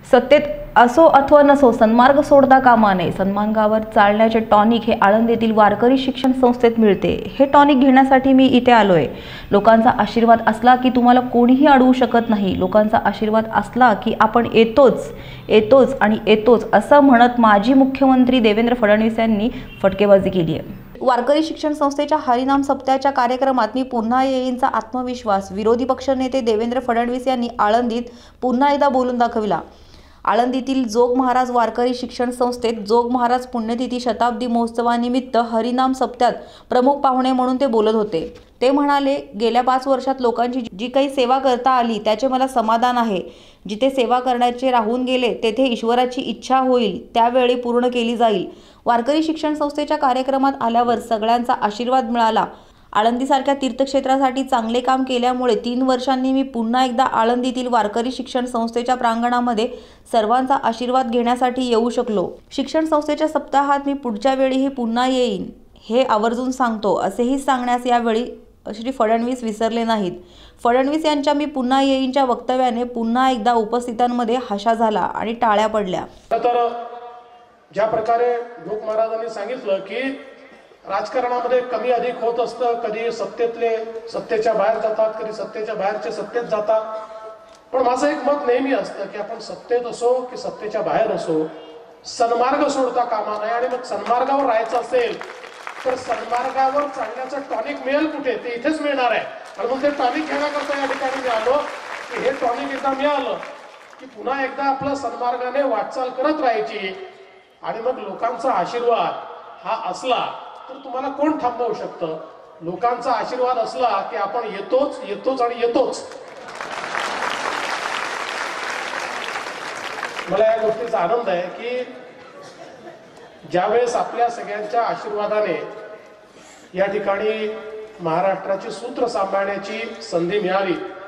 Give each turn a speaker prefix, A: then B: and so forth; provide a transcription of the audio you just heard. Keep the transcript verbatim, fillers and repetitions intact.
A: सत्तेत असो अथवा नसो सन्मार्ग सोडता कामा नये। सन्मार्गावर चालण्याचे टॉनिक हे आळंदीतील वारकरी शिक्षण संस्थेत मिळते। हे टॉनिक घेण्यासाठी मी इथे आलोय। लोकांचा आशीर्वाद असला की तुम्हाला कोणीही अडवू शकत नाही। लोकांचा आशीर्वाद असला की आपण येतोच येतोच आणि येतोच असं म्हणत माजी मुख्यमंत्री देवेंद्र फडणवीस यांनी फटकेबाजी केली आहे। वारकरी शिक्षण संस्थेच्या हरिनाम सप्ताहाच्या कार्यक्रमात मी पुन्हा येईनचा आत्मविश्वास विरोधी पक्षनेते देवेंद्र फडणवीस यांनी आळंदीत पुन्हा एकदा बोलून दाखविला। आळंदीतील जोग महाराज वारकरी शिक्षण संस्थेत जोग महाराज पुण्यतिथी शताब्दी महोत्सवानिमित्त हरिनाम सप्त्यात प्रमुख पाहुणे म्हणून ते बोलत होते। ते म्हणाले, गेल्या पाच वर्षात लोकांची जी काही सेवा करता आली त्याचे मला समाधान आहे। जिथे सेवा करण्याचे राहून गेले तेथे ईश्वराची इच्छा होईल त्यावेळी पूर्ण केली जाईल। वारकरी शिक्षण संस्थेच्या कार्यक्रमात आल्यावर सगळ्यांचा आशीर्वाद मिळाला। आळंदीसारख्या तीर्थक्षेत्रासाठी चांगले काम केल्यामुळे तीन वर्षांनी मी पुन्हा एकदा आळंदीतील वारकरी शिक्षण संस्थेच्या प्रांगणामध्ये सर्वांचा आशीर्वाद घेण्यासाठी येऊ शकलो। शिक्षण संस्थेच्या सप्ताहात मी पुढच्या वेळीही पुन्हा येईन हे आवर्जून सांगतो असेही सांगण्यास यावेळी श्री फडणवीस विसरले नाहीत। फडणवीस यांच्या मी पुन्हा येईनच्या वक्तव्याने पुन्हा एकदा उपस्थितांमध्ये हशा झाला आणि टाळ्या पडल्या।
B: तर ज्या प्रकारे जोग महाराजांनी सांगितलं की राजकारणामध्ये कमी अधिक होत असतं, कधी सत्तेतले सत्तेच्या बाहेर जातात, कधी सत्तेच्या बाहेरचे सत्तेत जातात। पण माझं एक मत नेहमी असतं की आपण सत्तेत असो की सत्तेच्या बाहेर असो सन्मार्ग सोडता कामा नये। आणि मग सन्मार्गावर राहायचं असेल तर सन्मार्गावर चालण्याचं टॉनिक मिळेल कुठे, ते इथेच मिळणार आहे। आणि मग ते टॉनिक घेण्याकरता या ठिकाणी मी आलो की हे टॉनिक एकदा मिळालं की पुन्हा एकदा आपलं सन्मार्गाने वाटचाल करत राहायची। आणि मग लोकांचा आशीर्वाद हा असला तर तुम्हाला कोण थांबवू शकतं? लोकांचा आशीर्वाद असला की आपण येतोच येतोच आणि येतोच। मला या गोष्टीचा आनंद आहे की ज्यावेळेस आपल्या सगळ्यांच्या आशीर्वादाने या ठिकाणी महाराष्ट्राची सूत्र सांभाळण्याची संधी मिळाली